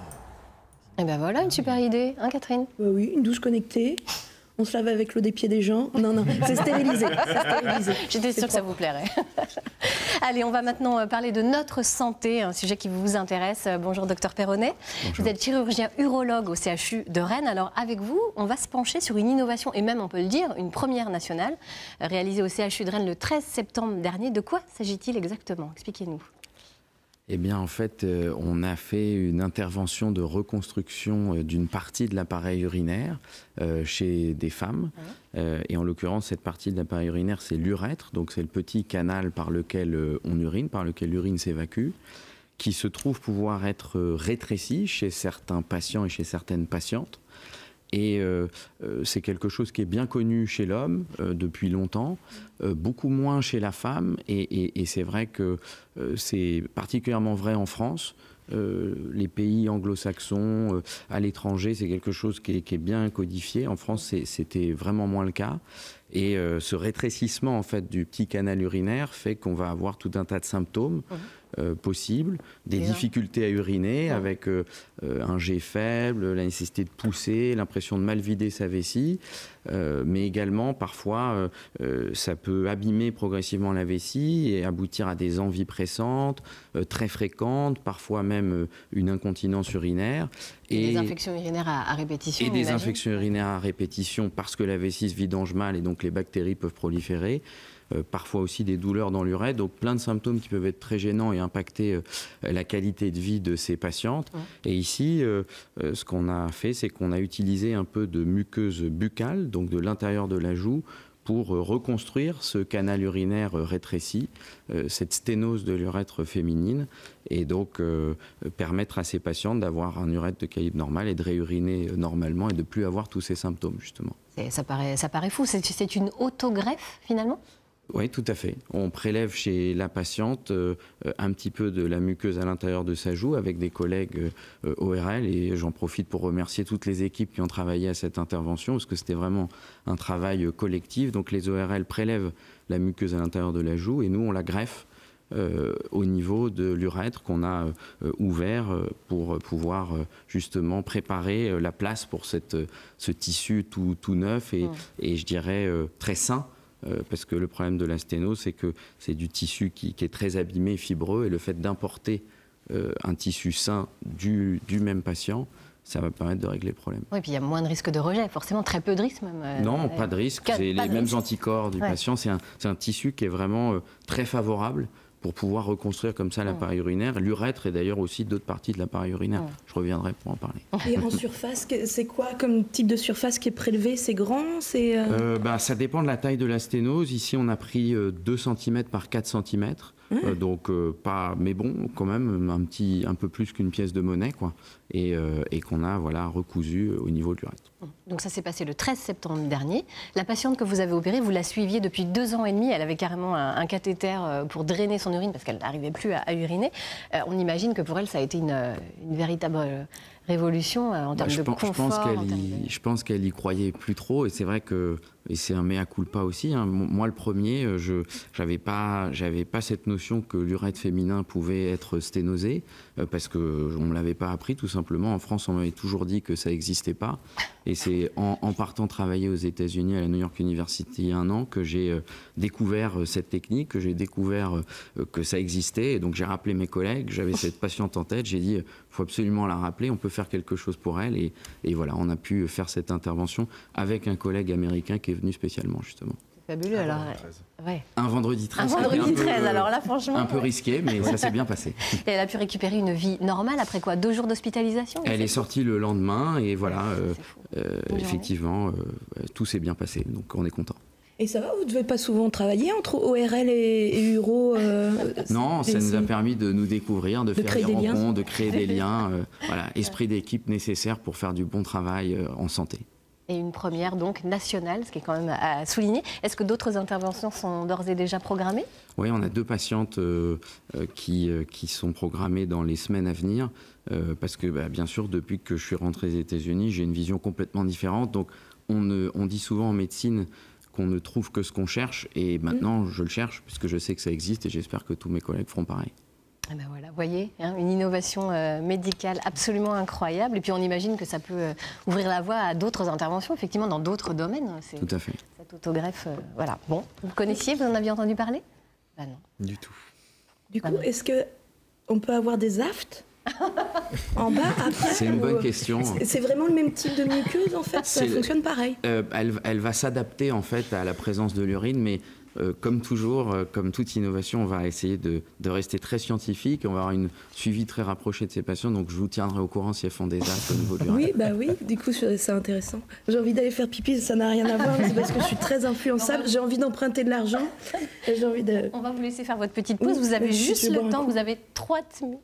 Et ben voilà une super idée, hein Catherine? Bah oui, une douche connectée. On se lave avec l'eau des pieds des gens. Non, non, c'est stérilisé. c'est stérilisé. J'étais sûre C'est que ça propre. vous plairait. Allez, on va maintenant parler de notre santé, un sujet qui vous intéresse. Bonjour, docteur Perronnet. Bonjour. Vous êtes chirurgien urologue au C H U de Rennes. Alors, avec vous, on va se pencher sur une innovation, et même, on peut le dire, une première nationale, réalisée au C H U de Rennes le treize septembre dernier. De quoi s'agit-il exactement? Expliquez-nous. Eh bien, en fait, euh, on a fait une intervention de reconstruction euh, d'une partie de l'appareil urinaire euh, chez des femmes. Euh, et en l'occurrence, cette partie de l'appareil urinaire, c'est l'urètre. Donc, c'est le petit canal par lequel euh, on urine, par lequel l'urine s'évacue, qui se trouve pouvoir être euh, rétréci chez certains patients et chez certaines patientes. Et euh, euh, c'est quelque chose qui est bien connu chez l'homme euh, depuis longtemps, euh, beaucoup moins chez la femme. Et, et, et c'est vrai que euh, c'est particulièrement vrai en France. Euh, les pays anglo-saxons, euh, à l'étranger, c'est quelque chose qui est, qui est bien codifié. En France, c'était vraiment moins le cas. Et euh, ce rétrécissement en fait, du petit canal urinaire fait qu'on va avoir tout un tas de symptômes mmh. euh, possibles, des Bien. difficultés à uriner mmh. avec euh, un jet faible, la nécessité de pousser, l'impression de mal vider sa vessie, euh, mais également parfois euh, euh, ça peut abîmer progressivement la vessie et aboutir à des envies pressantes, euh, très fréquentes, parfois même euh, une incontinence urinaire. Et, et des infections urinaires à, à répétition. Et des infections urinaires à répétition parce que la vessie se vidange mal et donc les bactéries peuvent proliférer. Euh, parfois aussi des douleurs dans l'urètre, donc plein de symptômes qui peuvent être très gênants et impacter euh, la qualité de vie de ces patientes. Ouais. Et ici, euh, euh, ce qu'on a fait, c'est qu'on a utilisé un peu de muqueuse buccale, donc de l'intérieur de la joue, pour reconstruire ce canal urinaire rétréci, euh, cette sténose de l'urètre féminine, et donc euh, permettre à ces patientes d'avoir un urètre de calibre normal et de réuriner normalement et de ne plus avoir tous ces symptômes, justement. Ça paraît, ça paraît fou, c'est une autogreffe finalement ? Oui, tout à fait. On prélève chez la patiente euh, un petit peu de la muqueuse à l'intérieur de sa joue avec des collègues euh, O R L, et j'en profite pour remercier toutes les équipes qui ont travaillé à cette intervention parce que c'était vraiment un travail collectif. Donc les O R L prélèvent la muqueuse à l'intérieur de la joue et nous on la greffe euh, au niveau de l'urètre qu'on a euh, ouvert euh, pour pouvoir euh, justement préparer euh, la place pour cette, ce tissu tout, tout neuf et, mmh. et je dirais euh, très sain. Euh, parce que le problème de la sténose, c'est que c'est du tissu qui, qui est très abîmé, fibreux, et le fait d'importer euh, un tissu sain du, du même patient, ça va permettre de régler le problème. Oui, et puis il y a moins de risque de rejet, forcément très peu de risque même. Euh, non, pas de risque, c'est les mêmes risque. anticorps du ouais. patient, c'est un, un tissu qui est vraiment euh, très favorable pour pouvoir reconstruire comme ça l'appareil urinaire. L'urètre et d'ailleurs aussi d'autres parties de l'appareil urinaire. Mmh. Je reviendrai pour en parler. Et en surface, c'est quoi comme type de surface qui est prélevé? C'est grand c'est euh... Euh, bah, ça dépend de la taille de la sténose. Ici, on a pris euh, deux centimètres par quatre centimètres. Mmh. Euh, donc, euh, pas, mais bon, quand même, un, petit, un peu plus qu'une pièce de monnaie, quoi. Et, euh, et qu'on a voilà, recousu au niveau de l'urètre. Donc ça s'est passé le treize septembre dernier. La patiente que vous avez opérée, vous la suiviez depuis deux ans et demi. Elle avait carrément un, un cathéter pour drainer son urine parce qu'elle n'arrivait plus à, à uriner. Euh, on imagine que pour elle, ça a été une, une véritable révolution euh, en termes bah, de pense, confort. Je pense qu'elle y, de... je pense qu'elle y croyait plus trop. Et c'est vrai que, et c'est un mea culpa aussi, hein, moi le premier, je n'avais pas, j'avais pas cette notion que l'urètre féminin pouvait être sténosé euh, parce qu'on ne me l'avait pas appris tout simplement. En France, on m'avait toujours dit que ça n'existait pas. Et c'est en, en partant travailler aux États-Unis à la New York University il y a un an que j'ai euh, découvert euh, cette technique, que j'ai découvert euh, que ça existait. Et donc j'ai rappelé mes collègues, j'avais cette patiente en tête, j'ai dit il faut absolument la rappeler, on peut faire quelque chose pour elle. Et, et voilà, on a pu faire cette intervention avec un collègue américain qui est venu spécialement justement. Fabuleux, alors. Ouais. Un vendredi treize. Un vendredi treize, peu, alors là, franchement. Un peu risqué, mais ça s'est bien passé. Et elle a pu récupérer une vie normale après quoi? Deux jours d'hospitalisation? Elle est sortie le lendemain et voilà, euh, euh, effectivement, euh, tout s'est bien passé, donc on est content. Et ça va, vous ne devez pas souvent travailler entre O R L et, et Uro euh, Non, ça nous a permis de nous découvrir, de, de faire des, des rencontres, de créer des liens. Euh, voilà, esprit d'équipe nécessaire pour faire du bon travail euh, en santé. Et une première donc nationale, ce qui est quand même à souligner. Est-ce que d'autres interventions sont d'ores et déjà programmées? Oui, on a deux patientes euh, qui, euh, qui sont programmées dans les semaines à venir, euh, parce que bah, bien sûr, depuis que je suis rentré aux États-Unis, j'ai une vision complètement différente. Donc on, ne, on dit souvent en médecine qu'on ne trouve que ce qu'on cherche, et maintenant mmh. je le cherche, puisque je sais que ça existe, et j'espère que tous mes collègues feront pareil. Eh ben voilà, vous voyez, hein, une innovation euh, médicale absolument incroyable. Et puis on imagine que ça peut euh, ouvrir la voie à d'autres interventions, effectivement, dans d'autres domaines. Tout à fait. Cette autogreffe, euh, voilà. Bon, vous connaissiez, vous en aviez entendu parler? Ben non. Du tout. Du coup, est-ce qu'on peut avoir des aftes en bas après? C'est une bonne question. C'est vraiment le même type de muqueuse, en fait? Ça fonctionne pareil? euh, elle, elle va s'adapter, en fait, à la présence de l'urine, mais... Euh, comme toujours, euh, comme toute innovation, on va essayer de, de rester très scientifique. On va avoir une suivi très rapproché de ces patients. Donc, je vous tiendrai au courant si elles font des actes au niveau du Oui, bah oui. Du coup, c'est intéressant. J'ai envie d'aller faire pipi, ça n'a rien à voir. C'est parce que je suis très influençable. J'ai envie d'emprunter de l'argent. J'ai envie de. On va vous laisser faire votre petite pause. Vous avez juste le temps. Vous avez trois.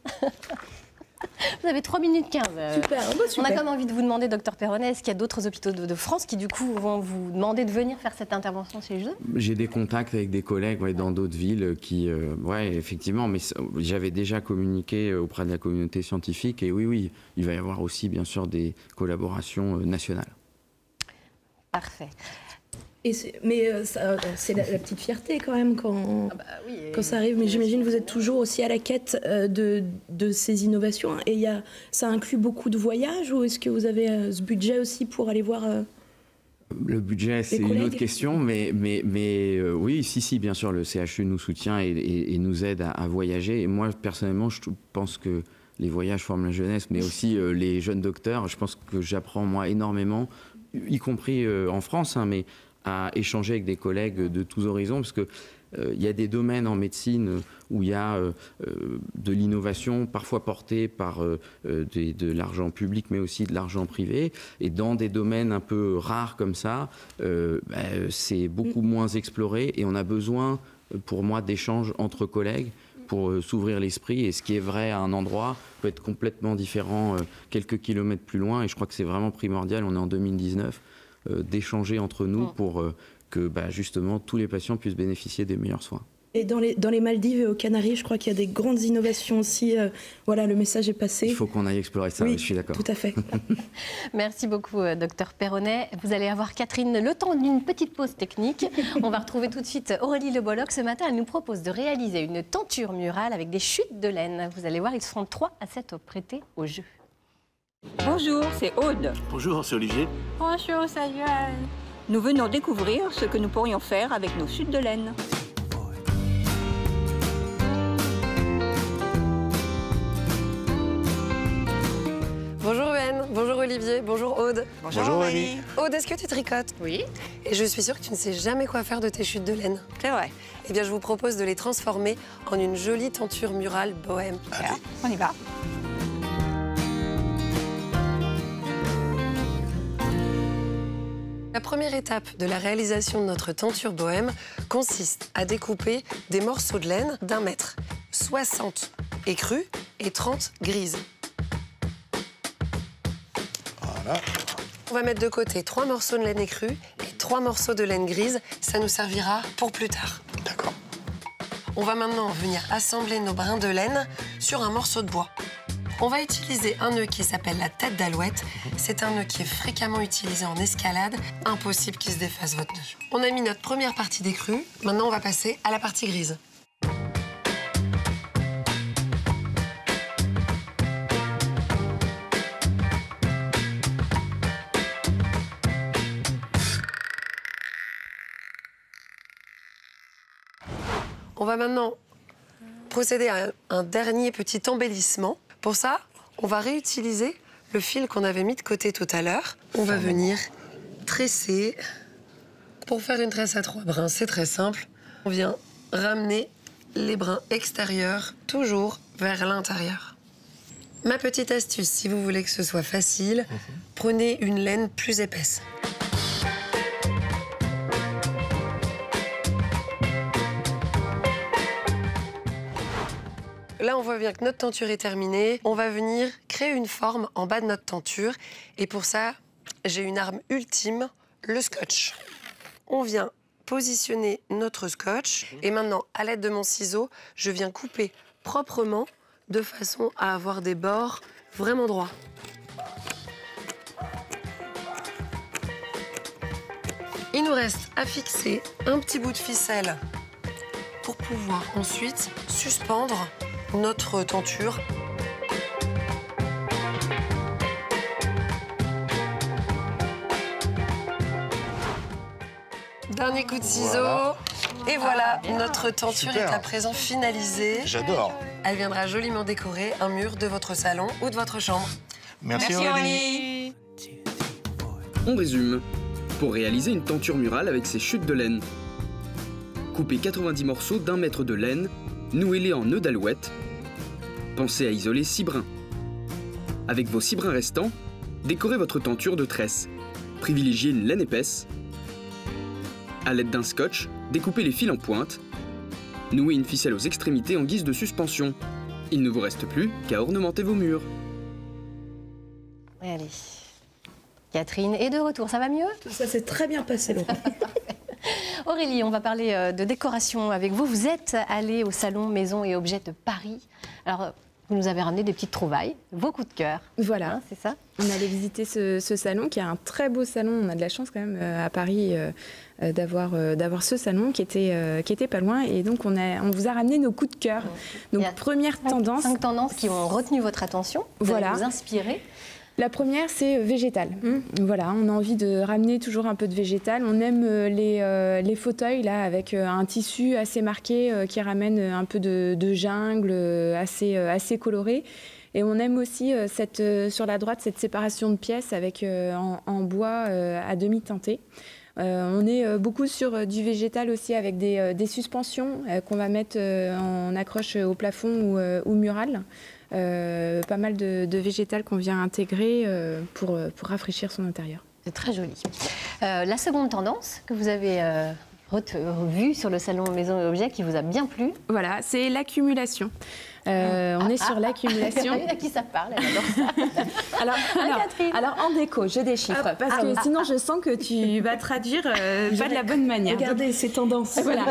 Vous avez trois minutes quinze. Super, oh bah super. On a quand même envie de vous demander, docteur Perronnet, est-ce qu'il y a d'autres hôpitaux de, de France qui, du coup, vont vous demander de venir faire cette intervention chez eux? J'ai des contacts avec des collègues ouais, dans d'autres villes qui... Euh, ouais, effectivement, mais j'avais déjà communiqué auprès de la communauté scientifique. Et oui, oui, il va y avoir aussi, bien sûr, des collaborations nationales. Parfait. Et mais euh, c'est la, la petite fierté quand même quand, ah bah oui, quand ça arrive. Mais j'imagine que vous êtes toujours aussi à la quête euh, de, de ces innovations. Et y a, ça inclut beaucoup de voyages ou est-ce que vous avez euh, ce budget aussi pour aller voir euh, Le budget, c'est une autre question. Mais, mais, mais euh, oui, si, si, bien sûr, le C H U nous soutient et, et, et nous aide à, à voyager. Et moi, personnellement, je pense que les voyages forment la jeunesse, mais aussi euh, les jeunes docteurs. Je pense que j'apprends, moi, énormément, y compris euh, en France, hein, mais... à échanger avec des collègues de tous horizons, parce que euh, il y a des domaines en médecine où il y a euh, de l'innovation, parfois portée par euh, des, de l'argent public, mais aussi de l'argent privé. Et dans des domaines un peu rares comme ça, euh, bah, c'est beaucoup moins exploré et on a besoin, pour moi, d'échanges entre collègues pour euh, s'ouvrir l'esprit. Et ce qui est vrai à un endroit peut être complètement différent euh, quelques kilomètres plus loin. Et je crois que c'est vraiment primordial, on est en deux mille dix-neuf, euh, d'échanger entre nous pour euh, que bah, justement tous les patients puissent bénéficier des meilleurs soins. Et dans les, dans les Maldives et aux Canaries, je crois qu'il y a des grandes innovations aussi. Euh, voilà, le message est passé. Il faut qu'on aille explorer ça, oui, oui, je suis d'accord. Tout à fait. Merci beaucoup, euh, docteur Perronnet. Vous allez avoir, Catherine, le temps d'une petite pause technique. On va retrouver tout de suite Aurélie Le Bolloc. Ce matin, elle nous propose de réaliser une tenture murale avec des chutes de laine. Vous allez voir, ils seront trois à s'être prêtés au jeu. Bonjour, c'est Aude. Bonjour, c'est Olivier. Bonjour, c'est Joël. Nous venons découvrir ce que nous pourrions faire avec nos chutes de laine. Bonjour Ben, bonjour Olivier, bonjour Aude. Bonjour, bonjour Aurélie. Aude, est-ce que tu tricotes? Oui. Et je suis sûre que tu ne sais jamais quoi faire de tes chutes de laine. C'est vrai. Eh bien, je vous propose de les transformer en une jolie tenture murale bohème. Allez, on y va. La première étape de la réalisation de notre tenture bohème consiste à découper des morceaux de laine d'un mètre, soixante écrus et trente grises. Voilà. On va mettre de côté trois morceaux de laine écrue et trois morceaux de laine grise. Ça nous servira pour plus tard. D'accord. On va maintenant venir assembler nos brins de laine sur un morceau de bois. On va utiliser un nœud qui s'appelle la tête d'alouette. C'est un nœud qui est fréquemment utilisé en escalade. Impossible qu'il se défasse votre nœud. On a mis notre première partie d'écrue. Maintenant, on va passer à la partie grise. On va maintenant procéder à un, un dernier petit embellissement. Pour ça, on va réutiliser le fil qu'on avait mis de côté tout à l'heure. On va venir tresser. Pour faire une tresse à trois brins, c'est très simple. On vient ramener les brins extérieurs toujours vers l'intérieur. Ma petite astuce, si vous voulez que ce soit facile, mmh. prenez une laine plus épaisse. Là, on voit bien que notre tenture est terminée. On va venir créer une forme en bas de notre tenture. Et pour ça, j'ai une arme ultime, le scotch. On vient positionner notre scotch. Et maintenant, à l'aide de mon ciseau, je viens couper proprement de façon à avoir des bords vraiment droits. Il nous reste à fixer un petit bout de ficelle pour pouvoir ensuite suspendre notre tenture. Dernier coup de ciseau. Voilà. Et voilà, ah, notre tenture Super. Est à présent finalisée. J'adore. Elle viendra joliment décorer un mur de votre salon ou de votre chambre. Merci, Merci Aurélie. On résume. Pour réaliser une tenture murale avec ses chutes de laine, coupez quatre-vingt-dix morceaux d'un mètre de laine, nouez-les en nœuds d'alouette. Pensez à isoler six brins. Avec vos six brins restants, décorez votre tenture de tresse. Privilégiez une laine épaisse. À l'aide d'un scotch, découpez les fils en pointe. Nouez une ficelle aux extrémités en guise de suspension. Il ne vous reste plus qu'à ornementer vos murs. Allez. Catherine est de retour, ça va mieux? Ça s'est très bien passé, Laurent. Aurélie, on va parler de décoration avec vous. Vous êtes allée au salon Maison et Objets de Paris. Alors, vous nous avez ramené des petites trouvailles, vos coups de cœur. Voilà, hein, c'est ça. On allait visiter ce, ce salon, qui est un très beau salon. On a de la chance quand même à Paris euh, d'avoir euh, d'avoir ce salon qui était, euh, qui était pas loin. Et donc, on, a, on vous a ramené nos coups de cœur. Donc, première cinq, tendance... Cinq tendances qui ont retenu votre attention, vous voilà. allez vous inspirer. La première, c'est végétal. Mmh. Voilà, on a envie de ramener toujours un peu de végétal. On aime les, euh, les fauteuils là, avec euh, un tissu assez marqué euh, qui ramène un peu de, de jungle, euh, assez, euh, assez coloré. Et on aime aussi euh, cette, euh, sur la droite cette séparation de pièces avec, euh, en, en bois euh, à demi teinté. Euh, on est euh, beaucoup sur euh, du végétal aussi avec des, euh, des suspensions euh, qu'on va mettre euh, en accroche au plafond ou, euh, ou mural. Euh, pas mal de, de végétal qu'on vient intégrer euh, pour, pour rafraîchir son intérieur. C'est très joli. Euh, la seconde tendance que vous avez euh, revue sur le salon Maison et Objets qui vous a bien plu. Voilà, c'est l'accumulation. Euh, on ah, est sur ah, l'accumulation. À qui ça parle, elle adore ça. alors, alors, alors, en déco, je déchiffre, ah, parce que ah, sinon je sens que tu vas traduire euh, pas de la bonne manière. Regardez ces tendances. Voilà.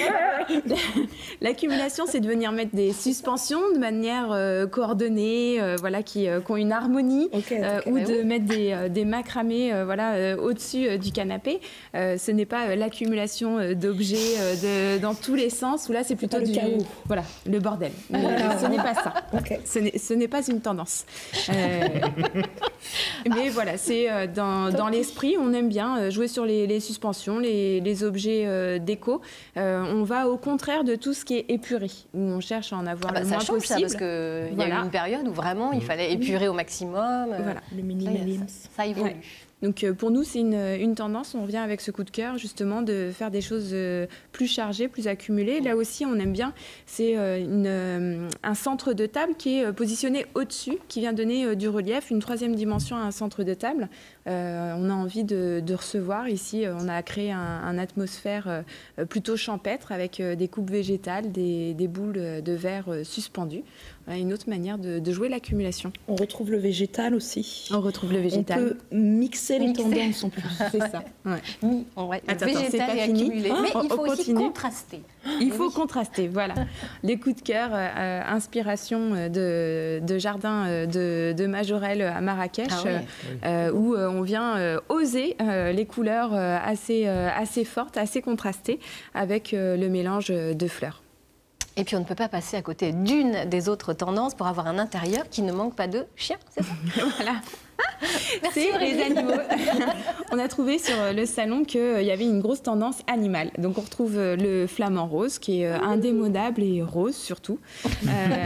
L'accumulation, c'est de venir mettre des suspensions de manière euh, coordonnée, euh, voilà, qui, euh, qui ont une harmonie, okay, okay, euh, ou de oui. mettre des, euh, des macramés euh, voilà, euh, au-dessus euh, du canapé. Euh, ce n'est pas euh, l'accumulation euh, d'objets euh, de, dans tous les sens, où là c'est plutôt pas du, le chaos. Voilà, le bordel. Ah, ce n'est pas ça. Okay. Ce n'est pas une tendance. Euh, mais voilà, c'est euh, dans, dans l'esprit, on aime bien jouer sur les, les suspensions, les, les objets euh, déco. Euh, on va au contraire de tout ce qui est épuré, où on cherche à en avoir ah bah le ça moins change, possible. Ça, parce qu'il voilà. y a eu une période où vraiment il fallait épurer au maximum. Voilà, le minimalisme. Ça, ça évolue. Ouais. Donc pour nous, c'est une, une tendance. On revient avec ce coup de cœur, justement, de faire des choses plus chargées, plus accumulées. Là aussi, on aime bien. C'est une, un centre de table qui est positionné au-dessus, qui vient donner du relief, une troisième dimension à un centre de table. Euh, on a envie de, de recevoir. Ici, on a créé un, un atmosphère plutôt champêtre avec des coupes végétales, des, des boules de verre suspendues. Voilà, une autre manière de, de jouer l'accumulation. On retrouve le végétal aussi. On retrouve le végétal. On peut mixer les mixer. tendances en plus. C'est ça. Ouais. Oui, on va attends, végétal attends, et fini. accumulé. Ah, mais on, il faut on aussi continue. contraster. Il faut oui. contraster, voilà. Les coups de cœur, euh, inspiration de, de jardin de, de Majorelle à Marrakech, ah oui. euh, où euh, on vient euh, oser euh, les couleurs euh, assez, euh, assez fortes, assez contrastées, avec euh, le mélange de fleurs. Et puis on ne peut pas passer à côté d'une des autres tendances pour avoir un intérieur qui ne manque pas de chiens, c'est ça? Voilà. Merci C'est les animaux. On a trouvé sur le salon qu'il y avait une grosse tendance animale. Donc on retrouve le flamant rose qui est indémodable et rose surtout, euh,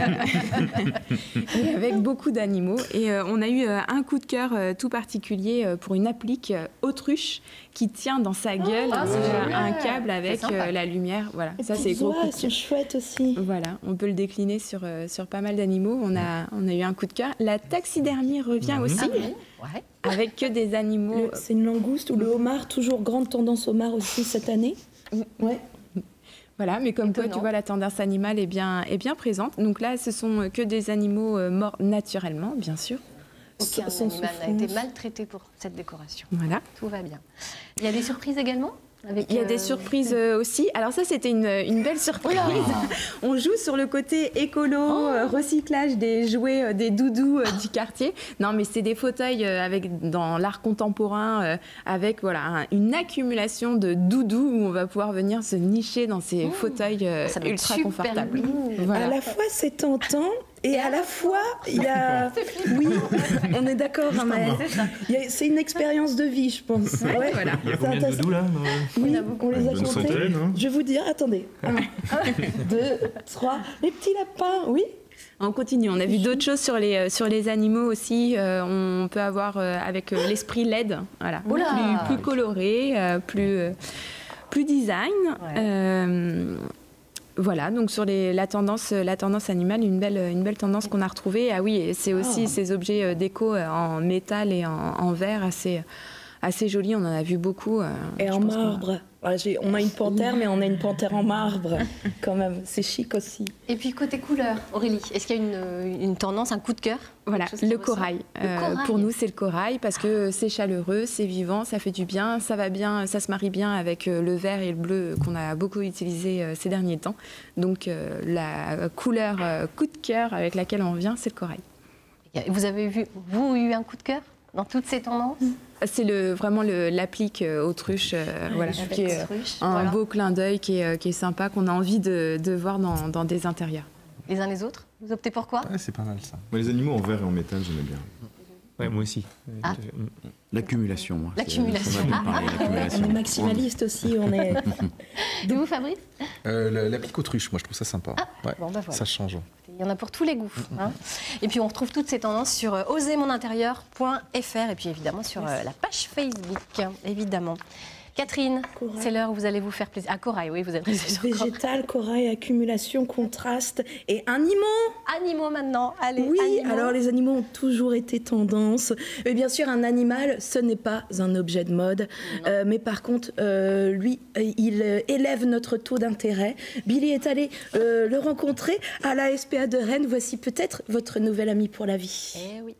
et avec beaucoup d'animaux. Et euh, on a eu un coup de cœur tout particulier pour une applique autruche qui tient dans sa gueule oh, euh, un câble avec euh, la lumière. Voilà, et ça c'est gros coup de cœur. Ils sont chouettes aussi. Voilà, on peut le décliner sur, euh, sur pas mal d'animaux. On a, on a eu un coup de cœur. La taxidermie revient mmh. aussi. Ah, oui. Ouais. Avec que des animaux. C'est une langouste ou le homard, toujours grande tendance homard aussi cette année. Ouais. Voilà, mais comme Étonnant. Quoi, tu vois, la tendance animale est bien, est bien présente. Donc là, ce sont que des animaux morts naturellement, bien sûr. Aucun Sans animal n'a été maltraité pour cette décoration. Voilà. Tout va bien. Il y a des surprises également? Avec Il y a euh... des surprises euh, aussi. Alors ça, c'était une, une belle surprise. Oh. On joue sur le côté écolo, oh. euh, recyclage des jouets, euh, des doudous euh, du quartier. Non, mais c'est des fauteuils euh, avec, dans l'art contemporain euh, avec voilà, un, une accumulation de doudous où on va pouvoir venir se nicher dans ces oh. fauteuils euh, ultra confortables. Voilà. À la fois, c'est tentant. Et à la fois, il y a... Oui, on est d'accord, mais c'est une expérience de vie, je pense. Ouais, ouais. Voilà. Il y a combien de doudous, là? Oui, on les a comptés. Hein. Je vais vous dire, attendez. Un, deux, trois. Les petits lapins, oui. On continue. On a vu d'autres choses sur les, sur les animaux aussi. Euh, on peut avoir euh, avec euh, l'esprit L E D, voilà. plus, plus coloré, euh, plus, euh, plus design. Ouais. Euh, Voilà, donc sur les, la, tendance, la tendance animale, une belle, une belle tendance qu'on a retrouvée. Ah oui, c'est aussi oh. ces objets déco en métal et en, en verre assez, assez jolis. On en a vu beaucoup. Et en marbre. Ouais, on a une panthère, mais on a une panthère en marbre quand même. C'est chic aussi. Et puis côté couleur, Aurélie, est-ce qu'il y a une, une tendance, un coup de cœur? Voilà, le corail. le euh, corail. Pour nous, c'est le corail parce que c'est chaleureux, c'est vivant, ça fait du bien, ça va bien, ça se marie bien avec le vert et le bleu qu'on a beaucoup utilisé ces derniers temps. Donc euh, la couleur euh, coup de cœur avec laquelle on vient, c'est le corail. Vous avez vu, vous eu un coup de cœur dans toutes ces tendances? C'est le, vraiment l'applique euh, autruche, euh, ouais, voilà, qui est autruche, un voilà. beau clin d'œil qui est, qui est sympa, qu'on a envie de, de voir dans, dans des intérieurs. Les uns les autres, vous optez pour quoi? Ouais, c'est pas mal ça. Moi, les animaux en verre et en métal, j'aimais bien. Ouais, moi aussi. Ah. L'accumulation, moi. L'accumulation. Ah, ah, on est maximaliste aussi, on est... Et vous, Fabrice? euh, L'applique autruche, moi, je trouve ça sympa. Ah, ouais, bon, bah voilà. Ça change. Il y en a pour tous les goûts. Hein. Et puis on retrouve toutes ces tendances sur euh, oser mon intérieur point F R et puis évidemment sur euh, la page Facebook, évidemment. Catherine, c'est l'heure où vous allez vous faire plaisir. Ah, corail, oui, vous êtes resté sur Végétal, corail, accumulation, contraste et animaux. Animaux maintenant, allez. Oui, animaux. alors les animaux ont toujours été tendance. Mais bien sûr, un animal, ce n'est pas un objet de mode. Euh, mais par contre, euh, lui, il euh, élève notre taux d'intérêt. Billy est allé euh, le rencontrer à la S P A de Rennes. Voici peut-être votre nouvel ami pour la vie. Eh oui.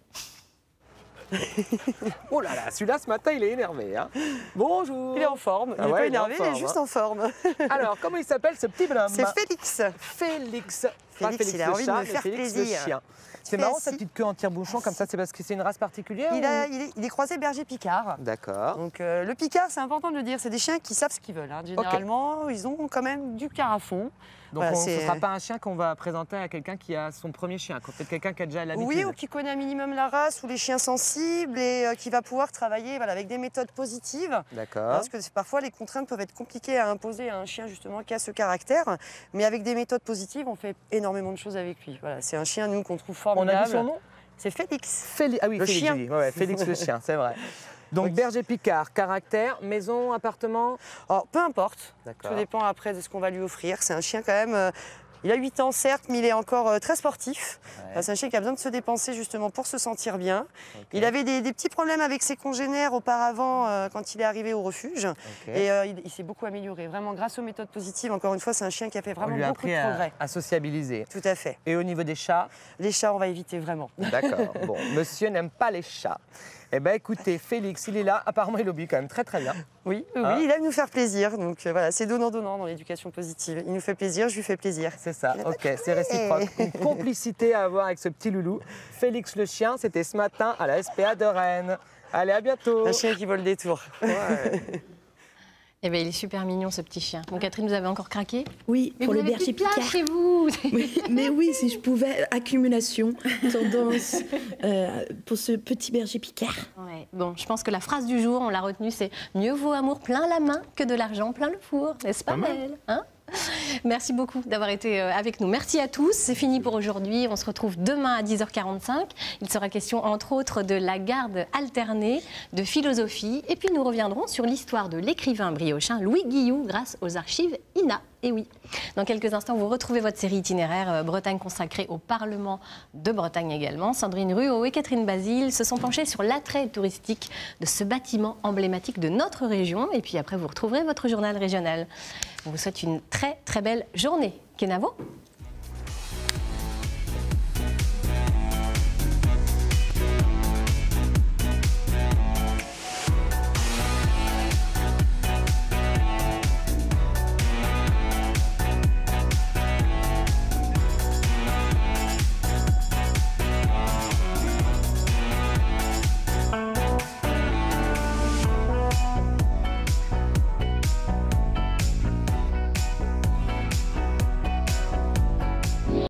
Oh là là, celui-là ce matin il est énervé. Hein. Bonjour. Il est en forme, il Ah n'est ouais, pas il est en énervé, il, forme, est juste hein. en forme. Alors, comment il s'appelle ce petit bonhomme? C'est Félix. Félix. Pas Félix, il a le envie de chat, me mais faire Félix plaisir. le chien. C'est marrant sa petite queue en tire-bouchon comme ça, c'est parce que c'est une race particulière Il, ou... a, il, est, il est croisé berger picard. D'accord. Donc euh, le picard, c'est important de le dire, c'est des chiens qui savent ce qu'ils veulent. Hein. Généralement, okay. Ils ont quand même du cœur à fond. Donc voilà, on, ce ne sera pas un chien qu'on va présenter à quelqu'un qui a son premier chien, peut-être quelqu'un qui a déjà l'habitude. Oui, ou qui connaît un minimum la race ou les chiens sensibles et euh, qui va pouvoir travailler voilà, avec des méthodes positives. D'accord. Parce que parfois les contraintes peuvent être compliquées à imposer à un chien justement qui a ce caractère, mais avec des méthodes positives, on fait énormément de choses avec lui. Voilà, c'est un chien nous qu'on trouve formidable. On a vu son nom? C'est Félix. Féli ah oui, le Félix, chien. Oui, ouais, Félix le chien, c'est vrai. Donc berger picard, caractère, maison, appartement? Oh, peu importe. D'accord. Tout dépend après de ce qu'on va lui offrir. C'est un chien quand même. Euh, il a huit ans certes, mais il est encore euh, très sportif. Ouais. C'est un chien qui a besoin de se dépenser justement pour se sentir bien. Okay. Il avait des, des petits problèmes avec ses congénères auparavant euh, quand il est arrivé au refuge. Okay. Et euh, il, il s'est beaucoup amélioré. Vraiment grâce aux méthodes positives. Encore une fois, c'est un chien qui a fait vraiment on lui a beaucoup de appris progrès. À, à sociabiliser. Tout à fait. Et au niveau des chats? Les chats, on va éviter vraiment. D'accord. Bon, monsieur n'aime pas les chats. Eh bien, écoutez, Félix, il est là. Apparemment, il obéit quand même très, très bien. Oui, oui, hein? Il aime nous faire plaisir. Donc euh, voilà, c'est donnant-donnant dans l'éducation positive. Il nous fait plaisir, je lui fais plaisir. C'est ça, ok, c'est réciproque. Une complicité à avoir avec ce petit loulou. Félix le chien, c'était ce matin à la S P A de Rennes. Allez, à bientôt. Un chien qui vole des tours. Ouais. Eh bien, il est super mignon, ce petit chien. Bon, Catherine, vous avez encore craqué? Oui, mais pour vous le berger picard. Chez vous. Oui, mais oui, si je pouvais, accumulation, tendance, euh, pour ce petit berger picard. Ouais. Bon, je pense que la phrase du jour, on l'a retenue, c'est « Mieux vaut amour plein la main que de l'argent plein le four ». N'est-ce pas, Maëlle, hein? Merci beaucoup d'avoir été avec nous. Merci à tous. C'est fini pour aujourd'hui. On se retrouve demain à dix heures quarante-cinq. Il sera question, entre autres, de la garde alternée, de philosophie. Et puis, nous reviendrons sur l'histoire de l'écrivain briochin Louis Guilloux grâce aux archives I N A. Et oui, dans quelques instants, vous retrouvez votre série itinéraire Bretagne consacrée au Parlement de Bretagne également. Sandrine Ruot et Catherine Basile se sont penchées sur l'attrait touristique de ce bâtiment emblématique de notre région. Et puis après, vous retrouverez votre journal régional. On vous souhaite une très très belle journée. Kenavo.